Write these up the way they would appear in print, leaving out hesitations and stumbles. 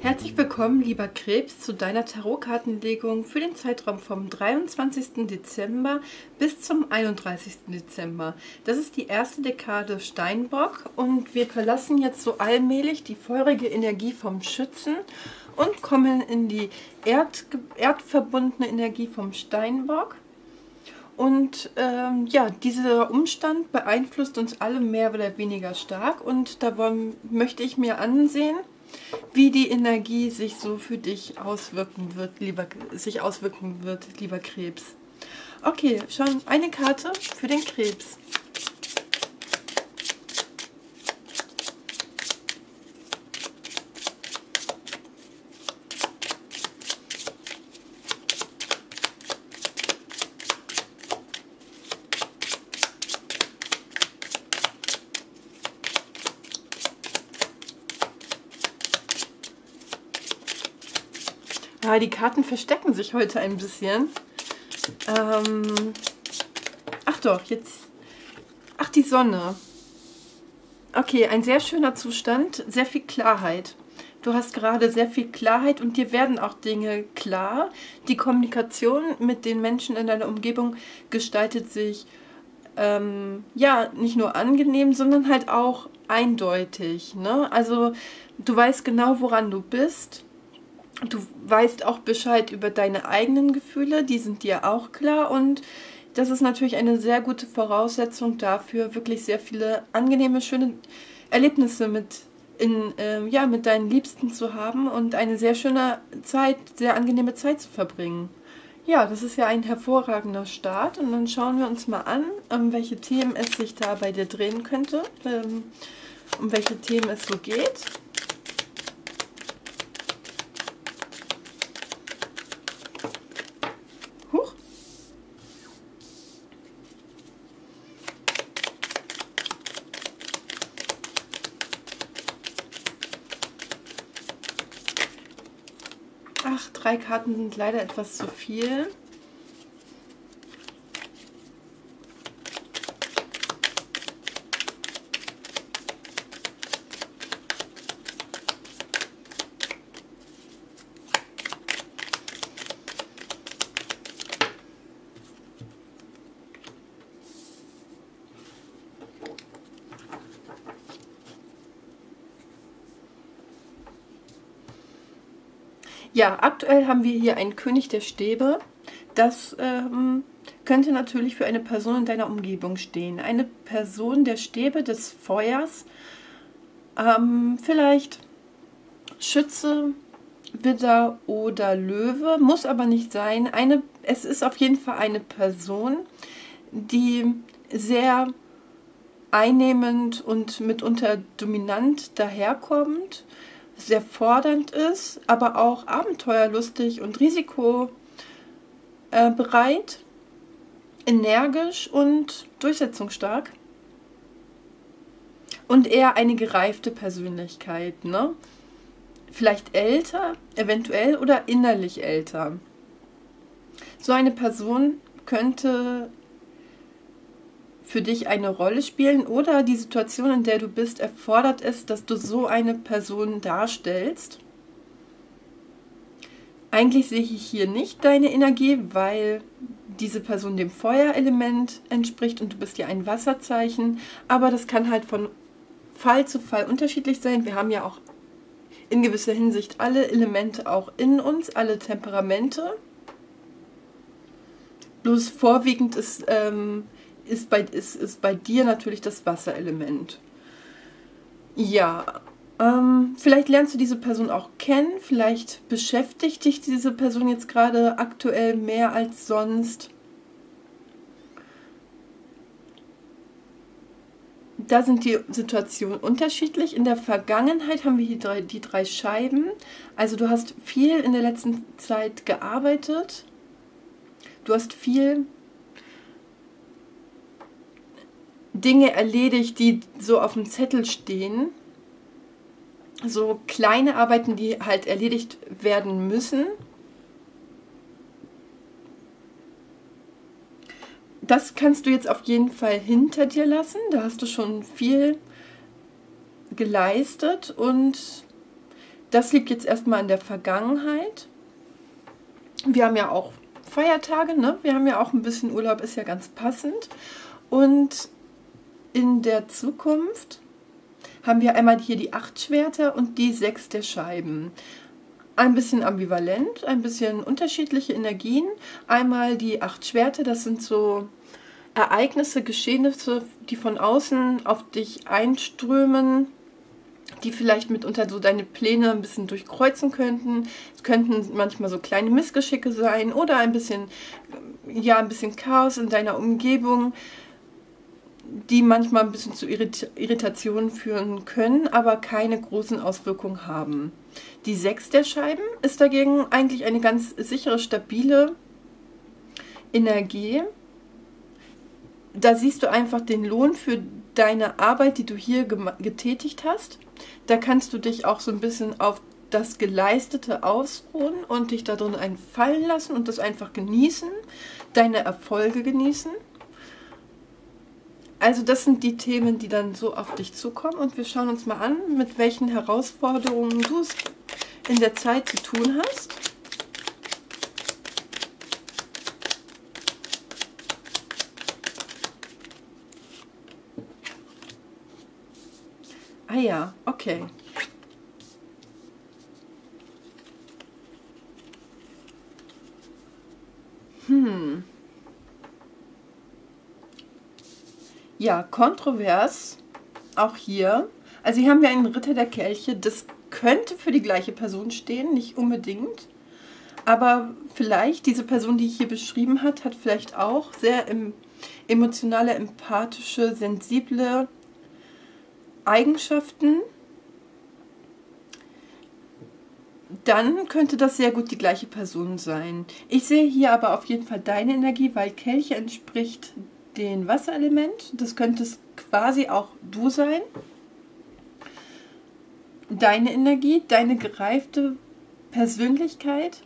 Herzlich willkommen, lieber Krebs, zu deiner Tarotkartenlegung für den Zeitraum vom 23. Dezember bis zum 31. Dezember. Das ist die erste Dekade Steinbock und wir verlassen jetzt so allmählich die feurige Energie vom Schützen und kommen in die erdverbundene Energie vom Steinbock. Und ja, dieser Umstand beeinflusst uns alle mehr oder weniger stark und da möchte ich mir ansehen, wie die Energie sich so für dich auswirken wird, lieber Krebs. Okay, schon eine Karte für den Krebs. Ja, die Karten verstecken sich heute ein bisschen. Ach doch, jetzt... Ach, die Sonne. Okay, ein sehr schöner Zustand, sehr viel Klarheit. Du hast gerade sehr viel Klarheit und dir werden auch Dinge klar. Die Kommunikation mit den Menschen in deiner Umgebung gestaltet sich ja, nicht nur angenehm, sondern halt auch eindeutig, ne? Also du weißt genau, woran du bist. Du weißt auch Bescheid über deine eigenen Gefühle, die sind dir auch klar und das ist natürlich eine sehr gute Voraussetzung dafür, wirklich sehr viele angenehme, schöne Erlebnisse mit deinen Liebsten zu haben und eine sehr schöne Zeit, sehr angenehme Zeit zu verbringen. Ja, das ist ja ein hervorragender Start und dann schauen wir uns mal an, welche Themen es sich da bei dir drehen könnte, um welche Themen es so geht. Huch. Ach, 3 Karten sind leider etwas zu viel. Ja, aktuell haben wir hier einen König der Stäbe. Das könnte natürlich für eine Person in deiner Umgebung stehen. Eine Person der Stäbe des Feuers, vielleicht Schütze, Widder oder Löwe, muss aber nicht sein. Es ist auf jeden Fall eine Person, die sehr einnehmend und mitunter dominant daherkommt, sehr fordernd ist, aber auch abenteuerlustig und risikobereit, energisch und durchsetzungsstark und eher eine gereifte Persönlichkeit, ne? Vielleicht älter, eventuell oder innerlich älter. So eine Person könnte für dich eine Rolle spielen oder die Situation, in der du bist, erfordert es, dass du so eine Person darstellst. Eigentlich sehe ich hier nicht deine Energie, weil diese Person dem Feuerelement entspricht und du bist ja ein Wasserzeichen, aber das kann halt von Fall zu Fall unterschiedlich sein. Wir haben ja auch in gewisser Hinsicht alle Elemente auch in uns, alle Temperamente. Bloß vorwiegend ist bei dir natürlich das Wasserelement. Ja, vielleicht lernst du diese Person auch kennen, vielleicht beschäftigt dich diese Person jetzt gerade aktuell mehr als sonst. Da sind die Situationen unterschiedlich. In der Vergangenheit haben wir hier die 3 Scheiben. Also du hast viel in der letzten Zeit gearbeitet. Du hast viel Dinge erledigt, die so auf dem Zettel stehen. So kleine Arbeiten, die halt erledigt werden müssen. Das kannst du jetzt auf jeden Fall hinter dir lassen. Da hast du schon viel geleistet und Das liegt jetzt erstmal in der Vergangenheit. Wir haben ja auch Feiertage, ne? Wir haben ja auch ein bisschen Urlaub, ist ja ganz passend. Und in der Zukunft haben wir einmal hier die 8 Schwerter und die 6 der Scheiben. Ein bisschen ambivalent, ein bisschen unterschiedliche Energien. Einmal die 8 Schwerter, das sind so Ereignisse, Geschehnisse, die von außen auf dich einströmen, die vielleicht mitunter so deine Pläne ein bisschen durchkreuzen könnten. Es könnten manchmal so kleine Missgeschicke sein oder ein bisschen, ja, ein bisschen Chaos in deiner Umgebung, die manchmal ein bisschen zu Irritationen führen können, aber keine großen Auswirkungen haben. Die 6 der Scheiben ist dagegen eigentlich eine ganz sichere, stabile Energie. Da siehst du einfach den Lohn für deine Arbeit, die du hier getätigt hast. Da kannst du dich auch so ein bisschen auf das Geleistete ausruhen und dich darin einfallen lassen und das einfach genießen, deine Erfolge genießen. Also das sind die Themen, die dann so auf dich zukommen, und wir schauen uns mal an, mit welchen Herausforderungen du es in der Zeit zu tun hast. Ah ja, okay. Ja, kontrovers, auch hier. Also hier haben wir einen Ritter der Kelche. Das könnte für die gleiche Person stehen, nicht unbedingt. Aber vielleicht, diese Person, die ich hier beschrieben hat, hat vielleicht auch sehr emotionale, empathische, sensible Eigenschaften. Dann könnte das sehr gut die gleiche Person sein. Ich sehe hier aber auf jeden Fall deine Energie, weil Kelche entspricht dem Wasserelement. Das könnte es quasi auch du sein. Deine Energie, deine gereifte Persönlichkeit.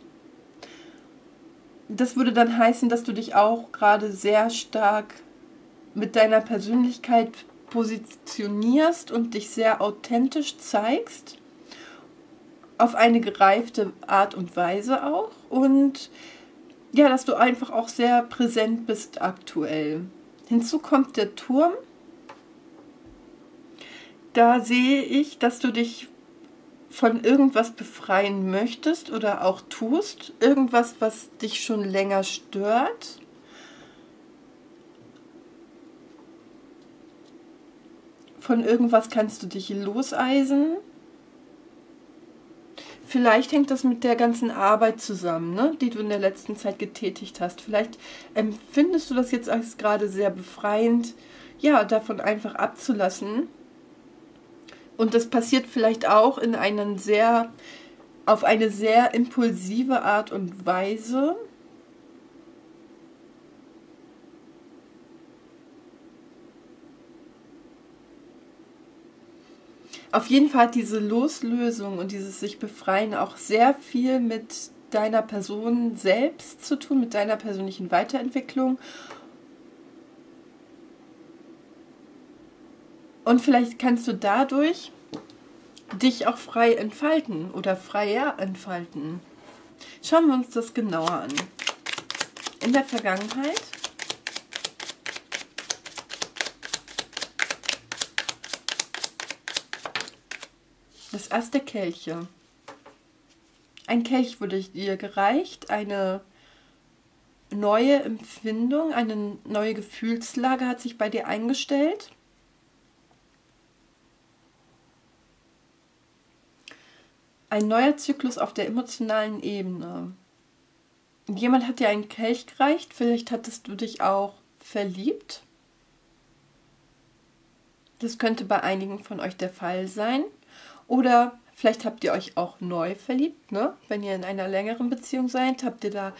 Das würde dann heißen, dass du dich auch gerade sehr stark mit deiner Persönlichkeit positionierst und dich sehr authentisch zeigst. Auf eine gereifte Art und Weise auch. Und ja, dass du einfach auch sehr präsent bist aktuell. Hinzu kommt der Turm. Da sehe ich, dass du dich von irgendwas befreien möchtest oder auch tust. Irgendwas, was dich schon länger stört. Von irgendwas kannst du dich loseisen. Vielleicht hängt das mit der ganzen Arbeit zusammen, ne, die du in der letzten Zeit getätigt hast. Vielleicht empfindest du das jetzt als gerade sehr befreiend, ja, davon einfach abzulassen. Und das passiert vielleicht auch in auf eine sehr impulsive Art und Weise. Auf jeden Fall hat diese Loslösung und dieses sich befreien auch sehr viel mit deiner Person selbst zu tun, mit deiner persönlichen Weiterentwicklung. Und vielleicht kannst du dadurch dich auch frei entfalten oder freier entfalten. Schauen wir uns das genauer an. In der Vergangenheit. Das Ass der Kelche. Ein Kelch wurde dir gereicht, eine neue Empfindung, eine neue Gefühlslage hat sich bei dir eingestellt. Ein neuer Zyklus auf der emotionalen Ebene. Jemand hat dir einen Kelch gereicht, vielleicht hattest du dich auch verliebt. Das könnte bei einigen von euch der Fall sein. Oder vielleicht habt ihr euch auch neu verliebt, ne? Wenn ihr in einer längeren Beziehung seid, habt ihr da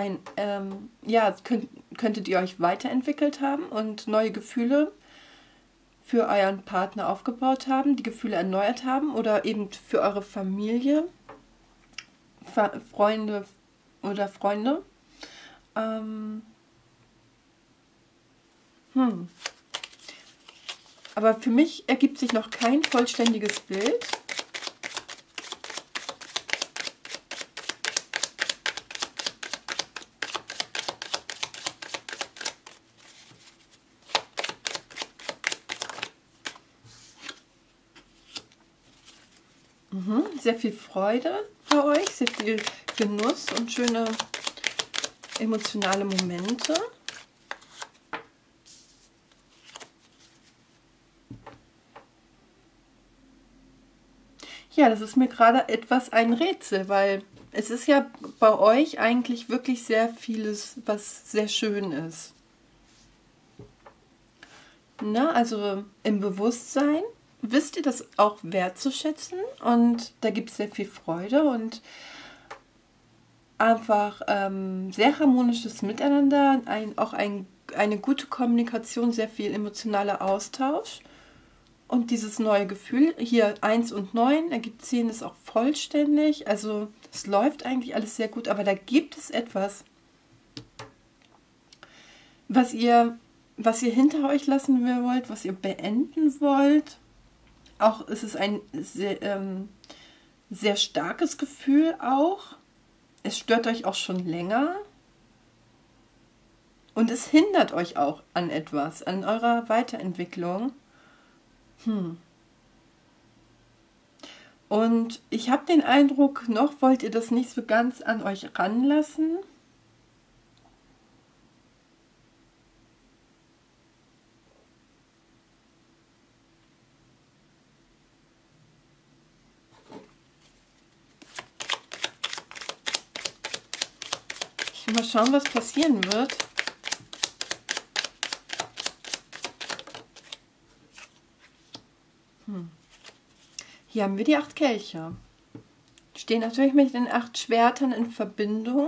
könntet ihr euch weiterentwickelt haben und neue Gefühle für euren Partner aufgebaut haben, die Gefühle erneuert haben oder eben für eure Familie, Freunde oder Freunde. Aber für mich ergibt sich noch kein vollständiges Bild. Sehr viel Freude bei euch, sehr viel Genuss und schöne emotionale Momente. Ja, das ist mir gerade etwas ein Rätsel, weil es ist ja bei euch eigentlich wirklich sehr vieles, was sehr schön ist. Na, also im Bewusstsein wisst ihr das auch wertzuschätzen und da gibt es sehr viel Freude und einfach sehr harmonisches Miteinander, eine gute Kommunikation, sehr viel emotionaler Austausch. Und dieses neue Gefühl, hier 1 und 9 ergibt 10, ist auch vollständig. Also es läuft eigentlich alles sehr gut, aber da gibt es etwas, was ihr hinter euch lassen wollt, was ihr beenden wollt. Auch ist es ein sehr starkes Gefühl auch. Es stört euch auch schon länger. Und es hindert euch auch an etwas, an eurer Weiterentwicklung. Und ich habe den Eindruck, noch wollt ihr das nicht so ganz an euch ranlassen. Ich will mal schauen, was passieren wird. Hier haben wir die 8 Kelche. Stehen natürlich mit den 8 Schwertern in Verbindung.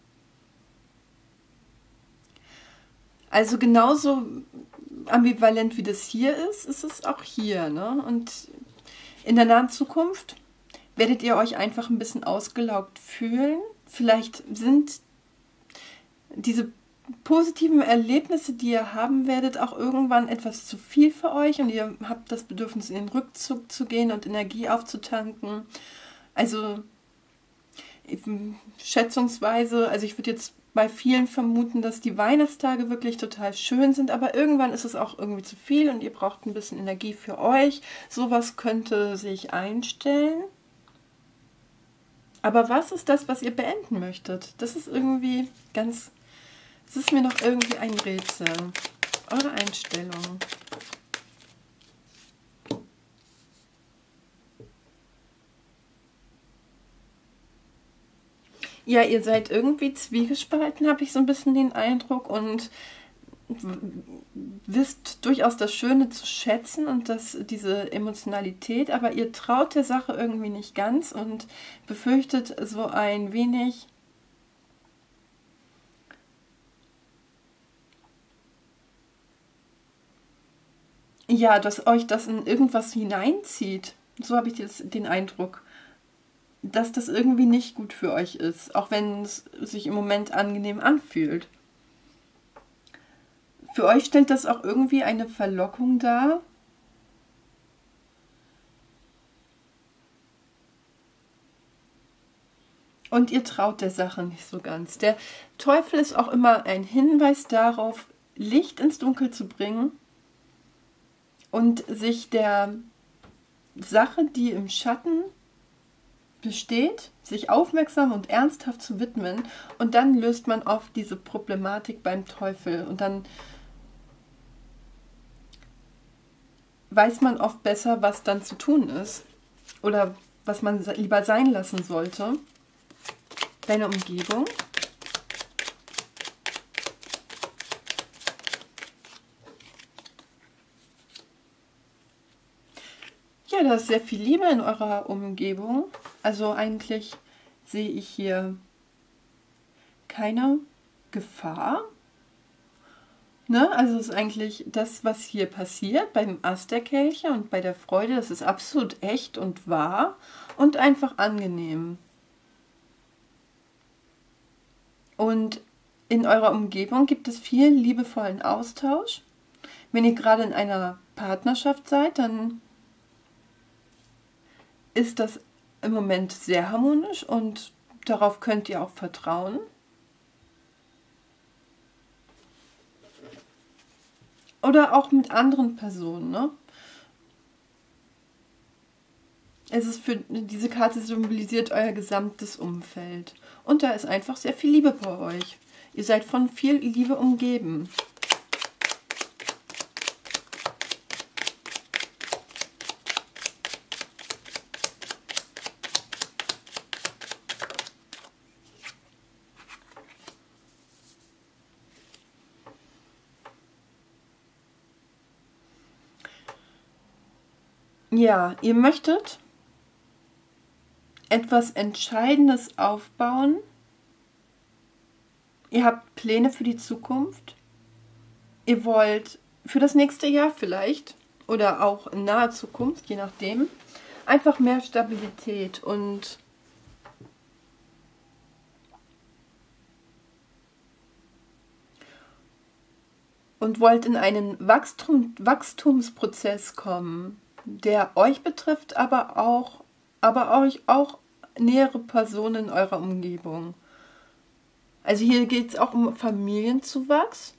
Also genauso ambivalent wie das hier ist es auch hier. Ne? Und in der nahen Zukunft werdet ihr euch einfach ein bisschen ausgelaugt fühlen. Vielleicht sind diese positiven Erlebnisse, die ihr haben werdet, auch irgendwann etwas zu viel für euch und ihr habt das Bedürfnis, in den Rückzug zu gehen und Energie aufzutanken. Also schätzungsweise, also ich würde jetzt bei vielen vermuten, dass die Weihnachtstage wirklich total schön sind, aber irgendwann ist es auch irgendwie zu viel und ihr braucht ein bisschen Energie für euch. Sowas könnte sich einstellen. Aber was ist das, was ihr beenden möchtet? Das ist irgendwie ganz... Es ist mir noch irgendwie ein Rätsel. Eure Einstellung. Ja, ihr seid irgendwie zwiegespalten, habe ich so ein bisschen den Eindruck. Und wisst durchaus das Schöne zu schätzen und diese Emotionalität. Aber ihr traut der Sache irgendwie nicht ganz und befürchtet so ein wenig... Ja, dass euch das in irgendwas hineinzieht. So habe ich den Eindruck, dass das irgendwie nicht gut für euch ist, auch wenn es sich im Moment angenehm anfühlt. Für euch stellt das auch irgendwie eine Verlockung dar. Und ihr traut der Sache nicht so ganz. Der Teufel ist auch immer ein Hinweis darauf, Licht ins Dunkel zu bringen und sich der Sache, die im Schatten besteht, sich aufmerksam und ernsthaft zu widmen. Und dann löst man oft diese Problematik beim Teufel. Und dann weiß man oft besser, was dann zu tun ist. Oder was man lieber sein lassen sollte. Deine Umgebung. Ja, da ist sehr viel Liebe in eurer Umgebung. Also eigentlich sehe ich hier keine Gefahr. Ne? Also es ist eigentlich das, was hier passiert beim Ast der Kelche und bei der Freude. Das ist absolut echt und wahr und einfach angenehm. Und in eurer Umgebung gibt es viel liebevollen Austausch. Wenn ihr gerade in einer Partnerschaft seid, dann ist das im Moment sehr harmonisch und darauf könnt ihr auch vertrauen. Oder auch mit anderen Personen. Ne? Es ist für diese Karte symbolisiert euer gesamtes Umfeld. Und da ist einfach sehr viel Liebe bei euch. Ihr seid von viel Liebe umgeben. Ja, ihr möchtet etwas Entscheidendes aufbauen. Ihr habt Pläne für die Zukunft. Ihr wollt für das nächste Jahr vielleicht oder auch in naher Zukunft, je nachdem, einfach mehr Stabilität und wollt in einen Wachstumsprozess kommen, der euch betrifft, aber euch auch nähere Personen in eurer Umgebung. Also hier geht es auch um Familienzuwachs,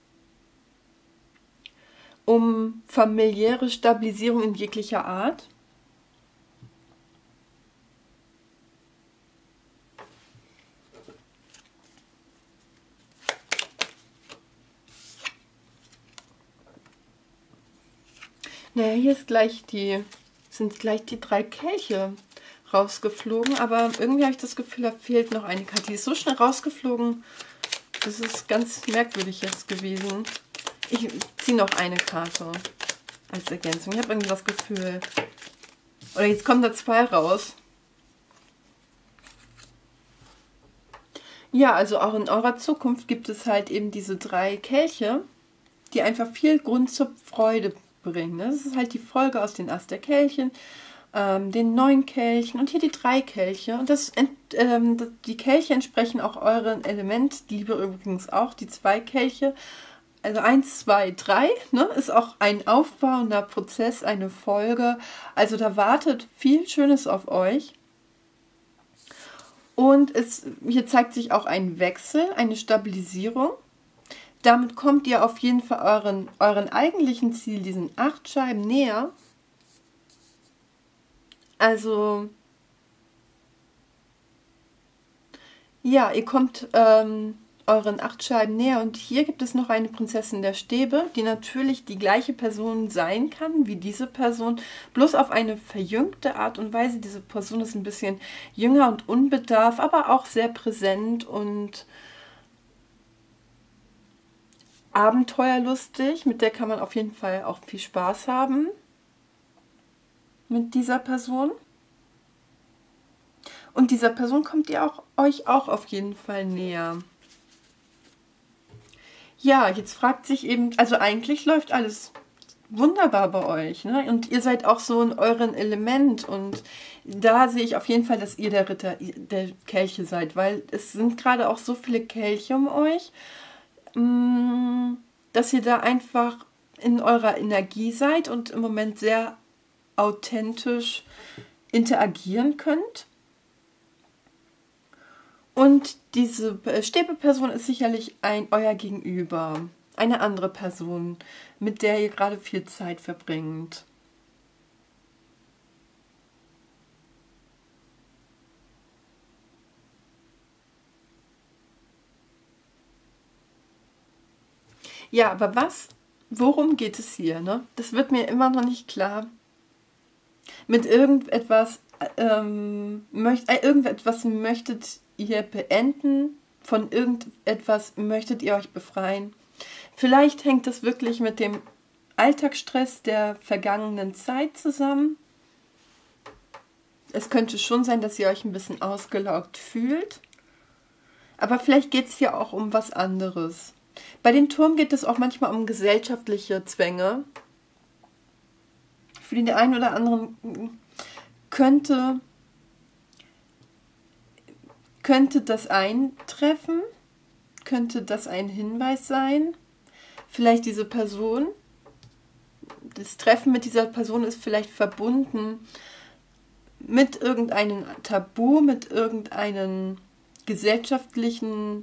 um familiäre Stabilisierung in jeglicher Art. Naja, hier ist sind gleich die 3 Kelche rausgeflogen, aber irgendwie habe ich das Gefühl, da fehlt noch eine Karte. Die ist so schnell rausgeflogen, das ist ganz merkwürdig jetzt gewesen. Ich ziehe noch eine Karte als Ergänzung. Ich habe irgendwie das Gefühl. Oder jetzt kommen da 2 raus. Ja, also auch in eurer Zukunft gibt es halt eben diese 3 Kelche, die einfach viel Grund zur Freude bringen. Das ist halt die Folge aus den Ast der Kelchen, den 9 Kelchen und hier die 3 Kelche. Und die Kelche entsprechen auch euren Element. Die Liebe übrigens auch, die 2 Kelche. Also 1, 2, 3, ne, ist auch ein aufbauender Prozess, eine Folge. Also da wartet viel Schönes auf euch. Und hier zeigt sich auch ein Wechsel, eine Stabilisierung. Damit kommt ihr auf jeden Fall euren eigentlichen Ziel, diesen 8 Scheiben, näher. Also, ja, ihr kommt euren 8 Scheiben näher. Und hier gibt es noch eine Prinzessin der Stäbe, die natürlich die gleiche Person sein kann wie diese Person, bloß auf eine verjüngte Art und Weise. Diese Person ist ein bisschen jünger und unbedarft, aber auch sehr präsent und abenteuerlustig. Mit der kann man auf jeden Fall auch viel Spaß haben. Mit dieser Person. Und dieser Person kommt ihr euch auch auf jeden Fall näher. Ja, jetzt fragt sich eben, also eigentlich läuft alles wunderbar bei euch, ne? Und ihr seid auch so in euren Element und da sehe ich auf jeden Fall, dass ihr der Ritter der Kelche seid, weil es sind gerade auch so viele Kelche um euch, dass ihr da einfach in eurer Energie seid und im Moment sehr authentisch interagieren könnt. Und diese Stäbeperson ist sicherlich euer Gegenüber, eine andere Person, mit der ihr gerade viel Zeit verbringt. Ja, aber worum geht es hier, ne? Das wird mir immer noch nicht klar. Mit irgendetwas, irgendetwas möchtet ihr beenden, von irgendetwas möchtet ihr euch befreien. Vielleicht hängt das wirklich mit dem Alltagsstress der vergangenen Zeit zusammen. Es könnte schon sein, dass ihr euch ein bisschen ausgelaugt fühlt. Aber vielleicht geht es hier auch um was anderes. Bei dem Turm geht es auch manchmal um gesellschaftliche Zwänge. Für den einen oder anderen könnte das eintreffen, könnte das ein Hinweis sein. Vielleicht diese Person, das Treffen mit dieser Person ist vielleicht verbunden mit irgendeinem Tabu, mit irgendeiner gesellschaftlichen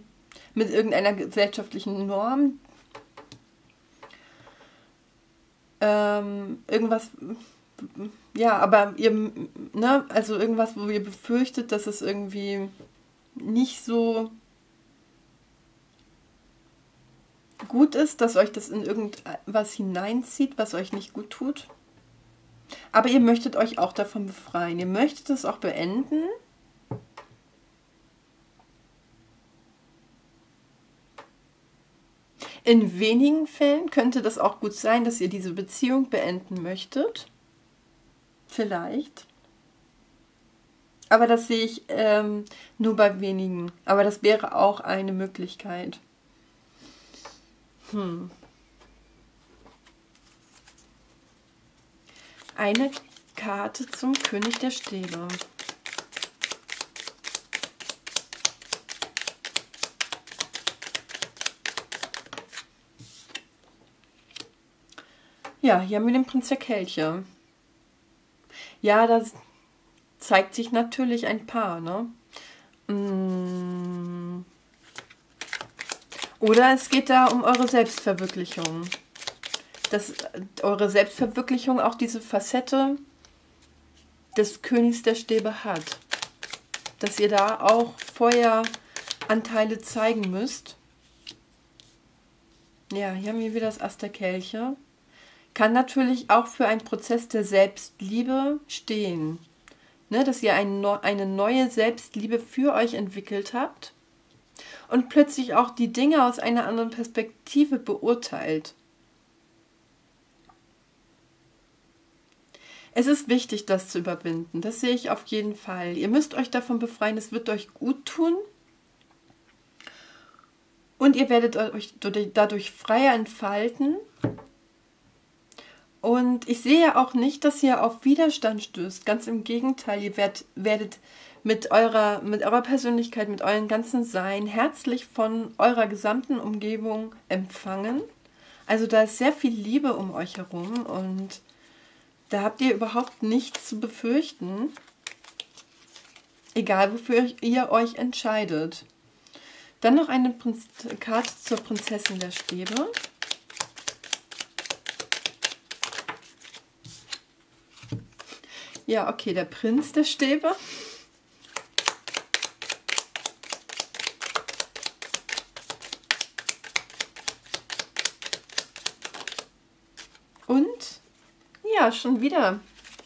Norm. Irgendwas, ja, aber ihr, ne, also irgendwas, wo ihr befürchtet, dass es irgendwie nicht so gut ist, dass euch das in irgendwas hineinzieht, was euch nicht gut tut. Aber ihr möchtet euch auch davon befreien. Ihr möchtet es auch beenden. In wenigen Fällen könnte das auch gut sein, dass ihr diese Beziehung beenden möchtet. Vielleicht. Aber das sehe ich nur bei wenigen. Aber das wäre auch eine Möglichkeit. Eine Karte zum König der Stäbe. Ja, hier haben wir den Prinz der Kelche. Ja, da zeigt sich natürlich ein Paar, ne? Oder es geht da um eure Selbstverwirklichung. Dass eure Selbstverwirklichung auch diese Facette des Königs der Stäbe hat. Dass ihr da auch Feueranteile zeigen müsst. Ja, hier haben wir wieder das Ass der Kelche. Kann natürlich auch für einen Prozess der Selbstliebe stehen. Ne, dass ihr eine neue Selbstliebe für euch entwickelt habt und plötzlich auch die Dinge aus einer anderen Perspektive beurteilt. Es ist wichtig, das zu überwinden. Das sehe ich auf jeden Fall. Ihr müsst euch davon befreien, es wird euch gut tun. Und ihr werdet euch dadurch freier entfalten. Und ich sehe auch nicht, dass ihr auf Widerstand stößt. Ganz im Gegenteil, ihr werdet mit eurer Persönlichkeit, mit eurem ganzen Sein herzlich von eurer gesamten Umgebung empfangen. Also da ist sehr viel Liebe um euch herum und da habt ihr überhaupt nichts zu befürchten, egal wofür ihr euch entscheidet. Dann noch eine Karte zur Prinzessin der Stäbe. Ja, okay, der Prinz der Stäbe. Und ja, schon wieder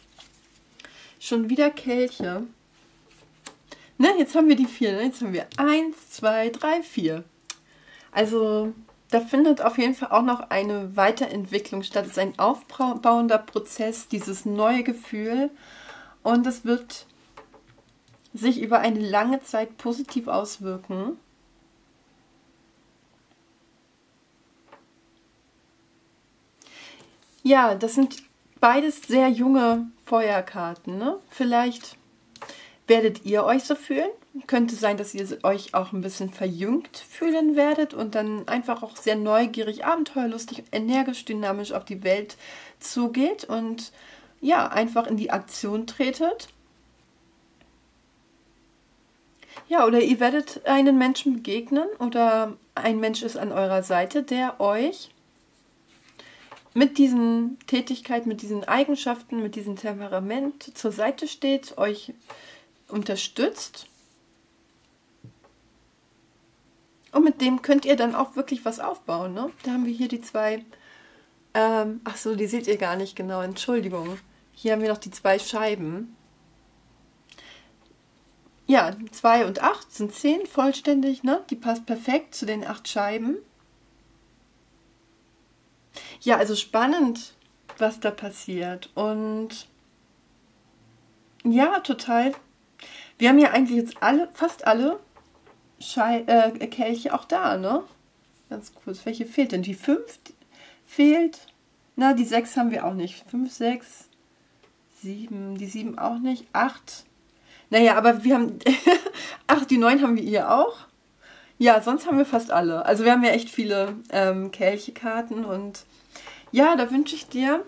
Kelche. Ne, jetzt haben wir die 4, ne? Jetzt haben wir 1, 2, 3, 4. Also da findet auf jeden Fall auch noch eine Weiterentwicklung statt. Es ist ein aufbauender Prozess, dieses neue Gefühl. Und es wird sich über eine lange Zeit positiv auswirken. Ja, das sind beides sehr junge Feuerkarten, ne? Vielleicht werdet ihr euch so fühlen. Könnte sein, dass ihr euch auch ein bisschen verjüngt fühlen werdet und dann einfach auch sehr neugierig, abenteuerlustig, energisch, dynamisch auf die Welt zugeht und ja, einfach in die Aktion tretet. Ja, oder ihr werdet einen Menschen begegnen oder ein Mensch ist an eurer Seite, der euch mit diesen Tätigkeiten, mit diesen Eigenschaften, mit diesem Temperament zur Seite steht, euch unterstützt. Und mit dem könnt ihr dann auch wirklich was aufbauen, ne? Da haben wir hier die zwei, ach so, die seht ihr gar nicht genau, Entschuldigung. Hier haben wir noch die 2 Scheiben. Ja, 2 und 8 sind 10 vollständig, ne? Die passt perfekt zu den 8 Scheiben. Ja, also spannend, was da passiert. Und ja, total. Wir haben ja eigentlich jetzt fast alle Kelche auch da, ne? Ganz kurz, welche fehlt denn? Die 5 fehlt. Na, die 6 haben wir auch nicht. 5, 6, 7, die 7 auch nicht. 8. Naja, aber wir haben... Ach, die 9 haben wir hier auch. Ja, sonst haben wir fast alle. Also wir haben ja echt viele Kelche-Karten und ja, da wünsche ich dir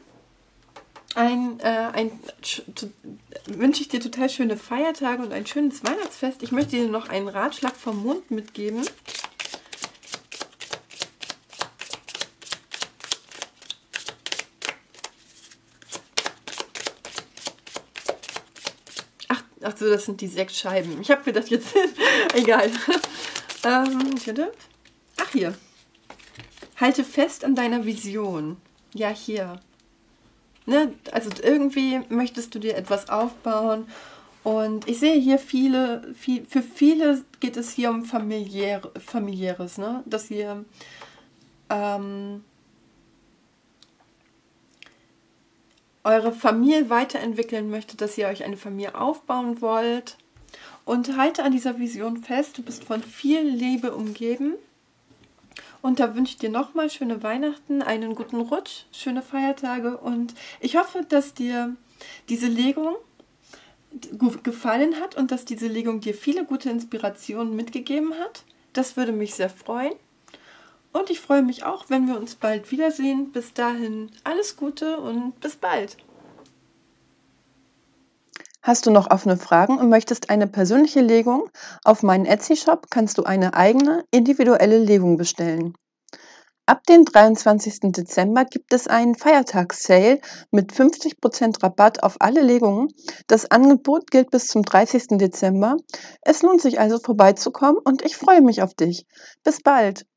wünsche ich dir total schöne Feiertage und ein schönes Weihnachtsfest. Ich möchte dir noch einen Ratschlag vom Mond mitgeben. Ach so, das sind die 6 Scheiben. Ich habe gedacht, jetzt... Egal. Ach, hier. Halte fest an deiner Vision. Ja, hier. Ne? Also irgendwie möchtest du dir etwas aufbauen. Und ich sehe hier für viele geht es hier um Familiäres, ne? Dass ihr eure Familie weiterentwickeln möchtet, dass ihr euch eine Familie aufbauen wollt. Und halte an dieser Vision fest, du bist von viel Liebe umgeben. Und da wünsche ich dir nochmal schöne Weihnachten, einen guten Rutsch, schöne Feiertage. Und ich hoffe, dass dir diese Legung gefallen hat und dass diese Legung dir viele gute Inspirationen mitgegeben hat. Das würde mich sehr freuen. Und ich freue mich auch, wenn wir uns bald wiedersehen. Bis dahin alles Gute und bis bald. Hast du noch offene Fragen und möchtest eine persönliche Legung? Auf meinen Etsy-Shop kannst du eine eigene, individuelle Legung bestellen. Ab dem 23. Dezember gibt es einen Feiertags-Sale mit 50% Rabatt auf alle Legungen. Das Angebot gilt bis zum 30. Dezember. Es lohnt sich also vorbeizukommen und ich freue mich auf dich. Bis bald!